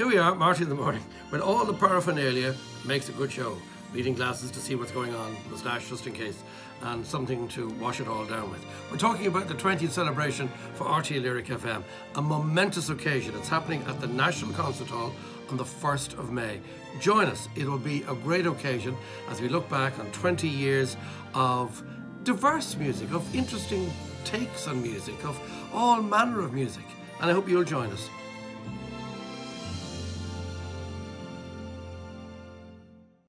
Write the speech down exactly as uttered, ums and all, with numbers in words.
Here we are, Marty in the morning, with all the paraphernalia. Makes a good show. Reading glasses to see what's going on, moustache just in case, and something to wash it all down with. We're talking about the twentieth celebration for R T E Lyric F M, a momentous occasion. It's happening at the National Concert Hall on the first of May. Join us. It will be a great occasion as we look back on twenty years of diverse music, of interesting takes on music, of all manner of music. And I hope you'll join us.